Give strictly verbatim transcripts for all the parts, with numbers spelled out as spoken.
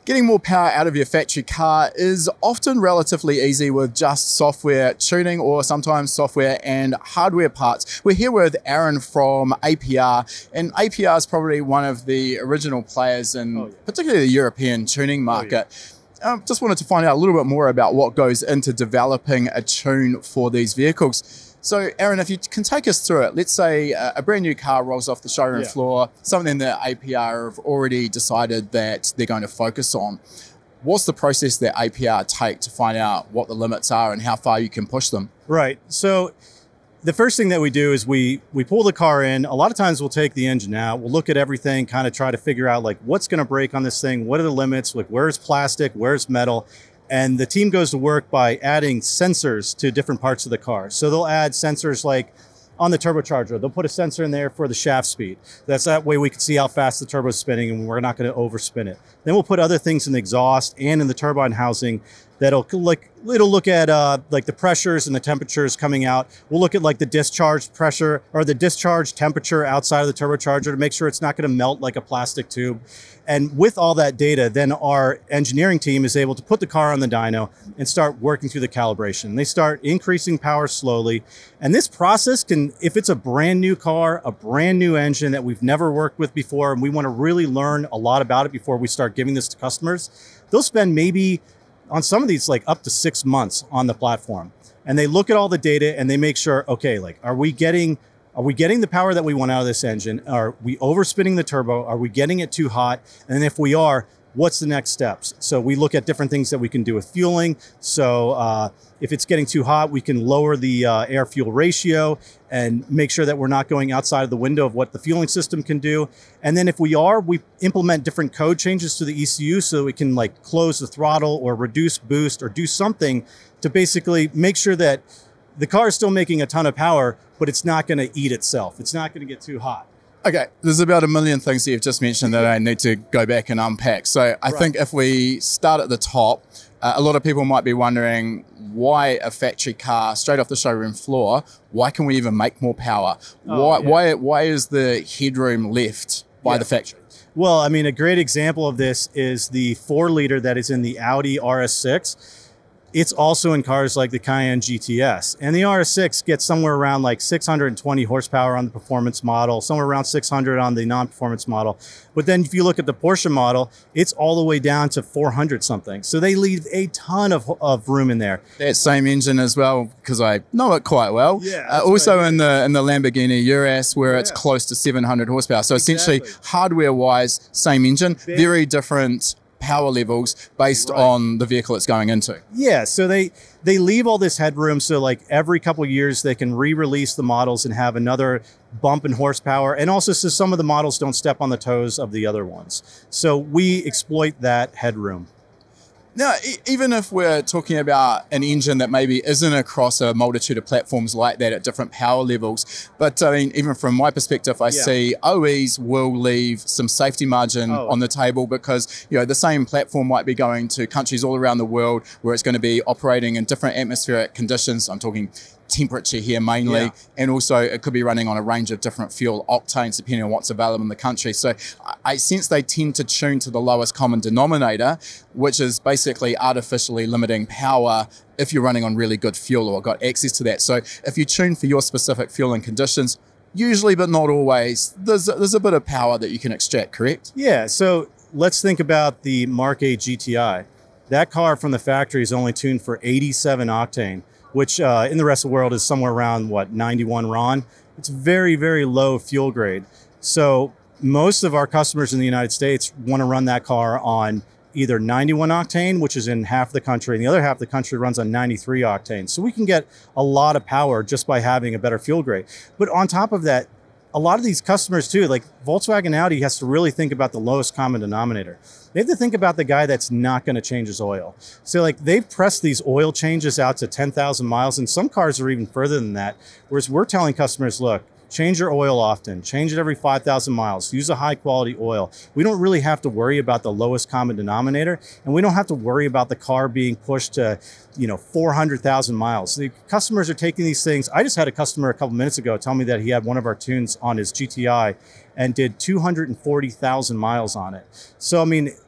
Getting more power out of your factory car is often relatively easy with just software tuning or sometimes software and hardware parts. We're here with Arin from A P R, and A P R is probably one of the original players in oh, yeah. particularly the European tuning market. Oh, yeah. um, just wanted to find out a little bit more about what goes into developing a tune for these vehicles. So, Arin, if you can take us through it, let's say a brand new car rolls off the showroom yeah. floor, something that A P R have already decided that they're going to focus on. What's the process that A P R take to find out what the limits are and how far you can push them? Right. So, the first thing that we do is we we pull the car in. A lot of times we'll take the engine out. We'll look at everything, kind of try to figure out like what's going to break on this thing, what are the limits, like where's plastic, where's metal. And the team goes to work by adding sensors to different parts of the car. So they'll add sensors like on the turbocharger. They'll put a sensor in there for the shaft speed. That's that way we can see how fast the turbo is spinning and we're not going to overspin it. Then we'll put other things in the exhaust and in the turbine housing that'll like it'll look at uh, like the pressures and the temperatures coming out. We'll look at like the discharge pressure or the discharge temperature outside of the turbocharger to make sure it's not going to melt like a plastic tube. And with all that data, then our engineering team is able to put the car on the dyno and start working through the calibration. They start increasing power slowly. And this process can, if it's a brand new car, a brand new engine that we've never worked with before, and we want to really learn a lot about it before we start giving this to customers, they'll spend maybe on some of these like up to six months on the platform. And they look at all the data and they make sure, okay, like, are we getting Are we getting the power that we want out of this engine? Are we overspinning the turbo? Are we getting it too hot? And if we are, what's the next steps? So we look at different things that we can do with fueling. So uh, if it's getting too hot, we can lower the uh, air fuel ratio and make sure that we're not going outside of the window of what the fueling system can do. And then if we are, we implement different code changes to the E C U so that we can like close the throttle or reduce boost or do something to basically make sure that the car is still making a ton of power, but it's not going to eat itself. It's not going to get too hot. Okay, there's about a million things that you've just mentioned that I need to go back and unpack. So I right. think if we start at the top, uh, a lot of people might be wondering why a factory car straight off the showroom floor, why can we even make more power? Oh, why, yeah. why, why is the headroom left by yeah. the factory? Well, I mean, a great example of this is the four liter that is in the Audi R S six. It's also in cars like the Cayenne G T S. And the R S six gets somewhere around like six hundred twenty horsepower on the performance model, somewhere around six hundred on the non-performance model. But then if you look at the Porsche model, it's all the way down to four hundred something. So they leave a ton of, of room in there. That same engine as well, because I know it quite well. Yeah. Uh, also right. in the in the Lamborghini Urus, where yeah. it's close to seven hundred horsepower. So exactly. essentially, hardware-wise, same engine, Big. very different power levels based right. on the vehicle it's going into. Yeah, so they they leave all this headroom so like every couple of years they can re-release the models and have another bump in horsepower, and also so some of the models don't step on the toes of the other ones. So we exploit that headroom. Now, e even if we're talking about an engine that maybe isn't across a multitude of platforms like that at different power levels, but I mean, even from my perspective, I yeah. see O Es will leave some safety margin oh. on the table because, you know, the same platform might be going to countries all around the world where it's going to be operating in different atmospheric conditions. I'm talking temperature here mainly, yeah. and also it could be running on a range of different fuel octanes depending on what's available in the country. So I sense they tend to tune to the lowest common denominator, which is basically artificially limiting power if you're running on really good fuel or got access to that. So if you tune for your specific fueling conditions, usually but not always, there's a, there's a bit of power that you can extract, correct? Yeah, so let's think about the M K eight G T I. That car from the factory is only tuned for eighty-seven octane. Which uh, in the rest of the world is somewhere around, what, ninety-one R O N. It's very, very low fuel grade. So most of our customers in the United States want to run that car on either ninety-one octane, which is in half the country, and the other half of the country runs on ninety-three octane. So we can get a lot of power just by having a better fuel grade. But on top of that, a lot of these customers too, like Volkswagen Audi has to really think about the lowest common denominator. They have to think about the guy that's not going to change his oil. So like they've pressed these oil changes out to ten thousand miles, and some cars are even further than that. Whereas we're telling customers, look, change your oil often, change it every five thousand miles, use a high quality oil. We don't really have to worry about the lowest common denominator, and we don't have to worry about the car being pushed to, you know, four hundred thousand miles. The customers are taking these things. I just had a customer a couple minutes ago tell me that he had one of our tunes on his G T I and did two hundred forty thousand miles on it. So, I mean,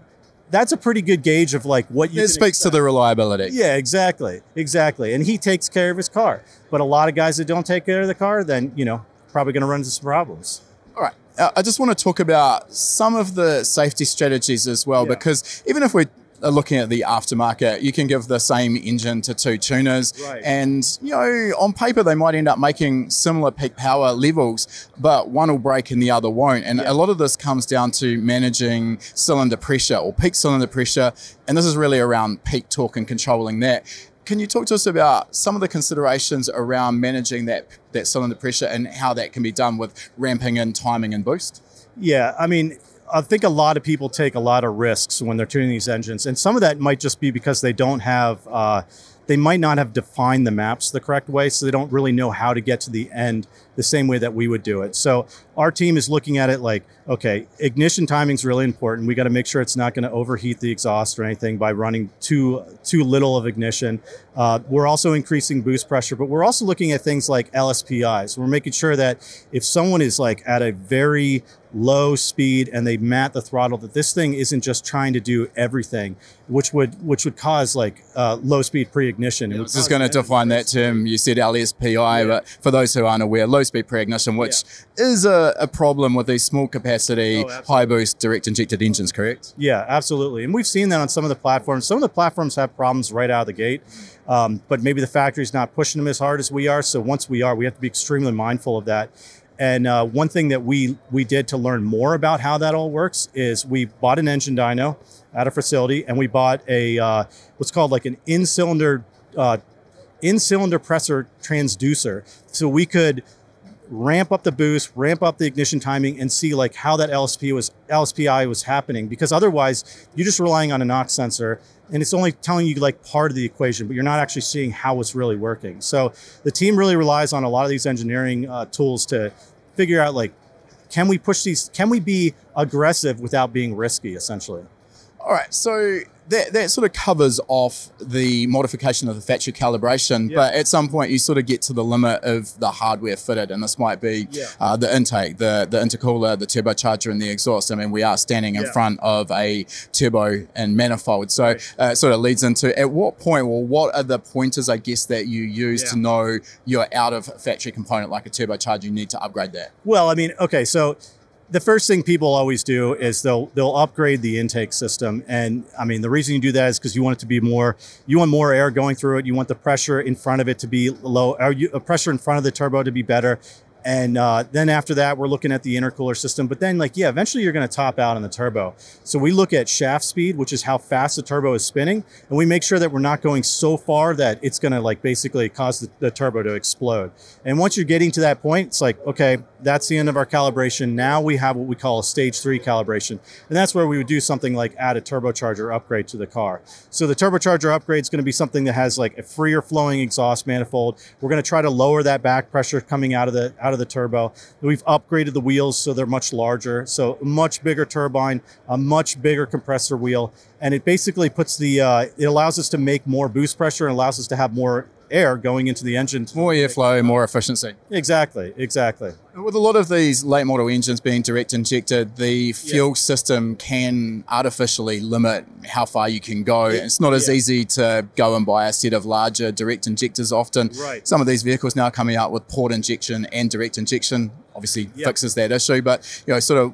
that's a pretty good gauge of like what you It speaks expect. to the reliability. Yeah, exactly. Exactly. And he takes care of his car. But a lot of guys that don't take care of the car, then, you know, probably going to run into some problems. All right. Uh, I just want to talk about some of the safety strategies as well, Yeah. because even if we're looking at the aftermarket, you can give the same engine to two tuners, Right. and you know, on paper they might end up making similar peak power levels, but one will break and the other won't. And Yeah. a lot of this comes down to managing cylinder pressure or peak cylinder pressure, and this is really around peak torque and controlling that. Can you talk to us about some of the considerations around managing that that cylinder pressure and how that can be done with ramping in timing and boost? Yeah, I mean, I think a lot of people take a lot of risks when they're tuning these engines, and some of that might just be because they don't have, uh, they might not have defined the maps the correct way, so they don't really know how to get to the end the same way that we would do it. So our team is looking at it like, okay, ignition timing is really important. We got to make sure it's not going to overheat the exhaust or anything by running too too little of ignition. Uh, we're also increasing boost pressure, but we're also looking at things like L S P Is. We're making sure that if someone is like at a very low speed and they mat the throttle, that this thing isn't just trying to do everything, which would which would cause like uh, low speed pre-ignition. I was just going to define that term. You said L S P I, yeah. But for those who aren't aware, low speed pre-ignition, which yeah. is a, a problem with these small capacity, oh, high boost direct injected engines, correct? Yeah, absolutely. And we've seen that on some of the platforms. Some of the platforms have problems right out of the gate, um, but maybe the factory's not pushing them as hard as we are. So once we are, we have to be extremely mindful of that. And uh, one thing that we we did to learn more about how that all works is we bought an engine dyno at a facility, and we bought a uh, what's called like an in-cylinder uh, in-cylinder pressure transducer, so we could ramp up the boost, ramp up the ignition timing, and see like how that L S P was L S P I was happening. Because otherwise, you're just relying on a knock sensor, and it's only telling you like part of the equation, but you're not actually seeing how it's really working. So the team really relies on a lot of these engineering uh, tools to figure out like, can we push these? Can we be aggressive without being risky? Essentially. All right, so that, that sort of covers off the modification of the factory calibration, yeah. But at some point you sort of get to the limit of the hardware fitted, and this might be yeah. uh, the intake, the, the intercooler, the turbocharger, and the exhaust. I mean, we are standing in yeah. front of a turbo and manifold, so right. uh, it sort of leads into, at what point, well, what are the pointers, I guess, that you use yeah. to know you're out of factory component like a turbocharger, you need to upgrade that? Well, I mean, okay, so the first thing people always do is they'll they'll upgrade the intake system, and I mean the reason you do that is because you want it to be more, you want more air going through it. You want the pressure in front of it to be low, or you, a pressure in front of the turbo to be better. And uh, then after that, we're looking at the intercooler system. But then, like, yeah, eventually you're going to top out on the turbo. So we look at shaft speed, which is how fast the turbo is spinning, and we make sure that we're not going so far that it's going to like basically cause the, the turbo to explode. And once you're getting to that point, it's like, okay, that's the end of our calibration. Now we have what we call a stage three calibration, and that's where we would do something like add a turbocharger upgrade to the car. So the turbocharger upgrade is going to be something that has like a freer flowing exhaust manifold. We're going to try to lower that back pressure coming out of the out of the turbo. We've upgraded the wheels so they're much larger, so a much bigger turbine, a much bigger compressor wheel, and it basically puts the uh, it allows us to make more boost pressure and allows us to have more air going into the engine. More airflow, more efficiency. Exactly, exactly. With a lot of these late model engines being direct injected, the fuel yeah. system can artificially limit how far you can go. Yeah. It's not as yeah. easy to go and buy a set of larger direct injectors often. Right. Some of these vehicles now coming out with port injection and direct injection obviously yep. fixes that issue, but you know, sort of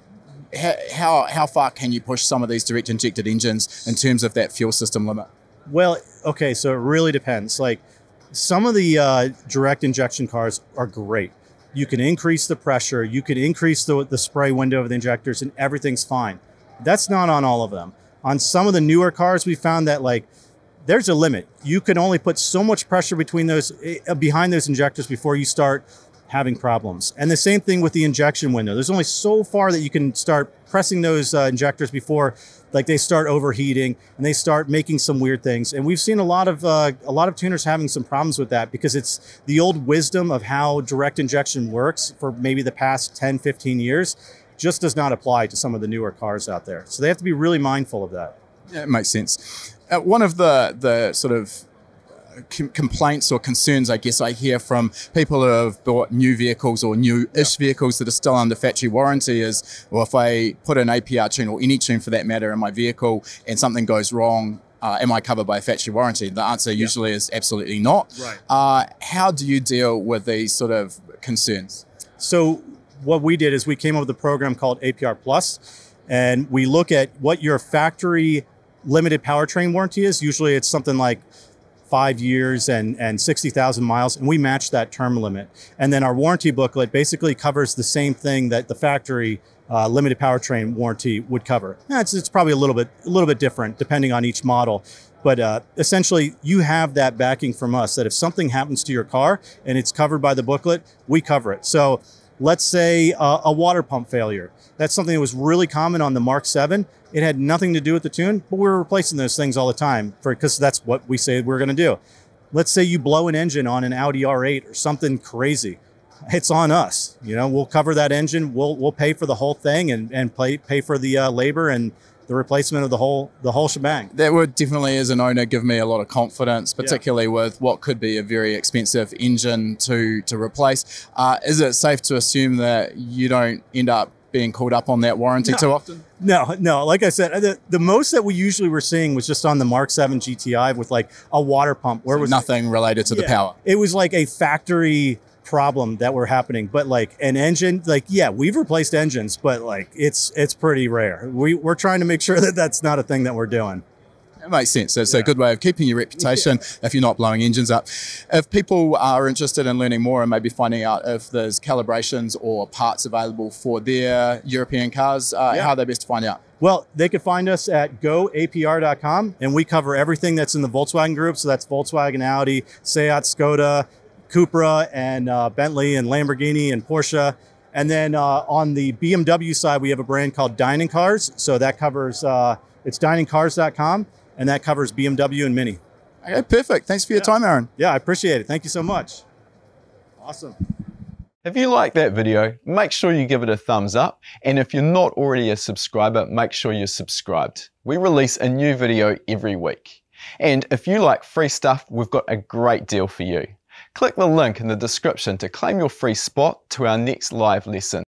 how, how far can you push some of these direct injected engines in terms of that fuel system limit? Well, okay, so it really depends. Like, some of the uh, direct injection cars are great. You can increase the pressure, you can increase the, the spray window of the injectors, and everything's fine. That's not on all of them. On some of the newer cars, we found that like there's a limit. You can only put so much pressure between those uh, behind those injectors before you start having problems. And the same thing with the injection window. There's only so far that you can start pressing those uh, injectors before like they start overheating and they start making some weird things. And we've seen a lot of uh, a lot of tuners having some problems with that because it's the old wisdom of how direct injection works for maybe the past ten, fifteen years just does not apply to some of the newer cars out there. So they have to be really mindful of that. Yeah, it makes sense. Uh, one of the the sort of com complaints or concerns I guess I hear from people who have bought new vehicles or new-ish yeah. vehicles that are still under factory warranty is, well, if I put an A P R tune or any tune for that matter in my vehicle and something goes wrong, uh, am I covered by a factory warranty? The answer yeah. usually is absolutely not. Right. Uh, how do you deal with these sort of concerns? So what we did is we came up with a program called A P R Plus, and we look at what your factory limited powertrain warranty is. Usually it's something like five years and, and sixty thousand miles, and we match that term limit. And then our warranty booklet basically covers the same thing that the factory uh, limited powertrain warranty would cover. Yeah, it's, it's probably a little bit a little bit different depending on each model. But uh, essentially, you have that backing from us that if something happens to your car and it's covered by the booklet, we cover it. So let's say uh, a water pump failure. That's something that was really common on the Mark seven. It had nothing to do with the tune, but we were replacing those things all the time for because that's what we say we're going to do. Let's say you blow an engine on an Audi R eight or something crazy. It's on us. You know, we'll cover that engine. We'll we'll pay for the whole thing and and pay pay for the uh, labor and the replacement of the whole the whole shebang. That would definitely, as an owner, give me a lot of confidence, particularly yeah. with what could be a very expensive engine to to replace. Uh, is it safe to assume that you don't end up being called up on that warranty no, too often? No, no. Like I said, the, the most that we usually were seeing was just on the Mark seven G T I with like a water pump. Where so was nothing related to yeah, the power. It was like a factory problem that were happening, but like an engine, like yeah, we've replaced engines, but like it's it's pretty rare. We we're trying to make sure that that's not a thing that we're doing. It makes sense. It's yeah. a good way of keeping your reputation yeah. if you're not blowing engines up. If people are interested in learning more and maybe finding out if there's calibrations or parts available for their European cars, uh, yeah. how are they best to find out? Well, they could find us at go A P R dot com, and we cover everything that's in the Volkswagen group. So that's Volkswagen, Audi, Seat, Skoda, Cupra, and uh, Bentley, and Lamborghini, and Porsche. And then uh, on the B M W side, we have a brand called Dinan Cars. So that covers, uh, it's dinan cars dot com. And that covers B M W and Mini. Okay, perfect. Thanks for your yeah. time, Arin. Yeah, I appreciate it. Thank you so much. Awesome. If you like that video, make sure you give it a thumbs up. And if you're not already a subscriber, make sure you're subscribed. We release a new video every week. And if you like free stuff, we've got a great deal for you. Click the link in the description to claim your free spot to our next live lesson.